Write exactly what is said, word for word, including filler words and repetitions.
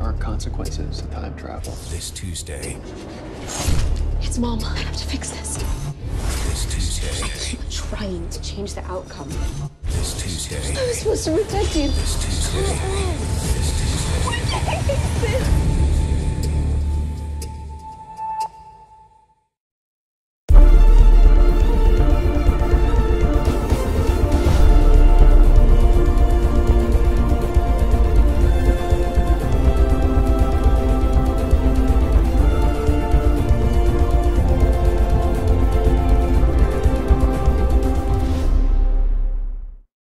are consequences of time travel. This Tuesday. It's Mom. I have to fix this. This Tuesday. I keep trying to change the outcome. This Tuesday. I was supposed to protect you. This Tuesday. This Tuesday.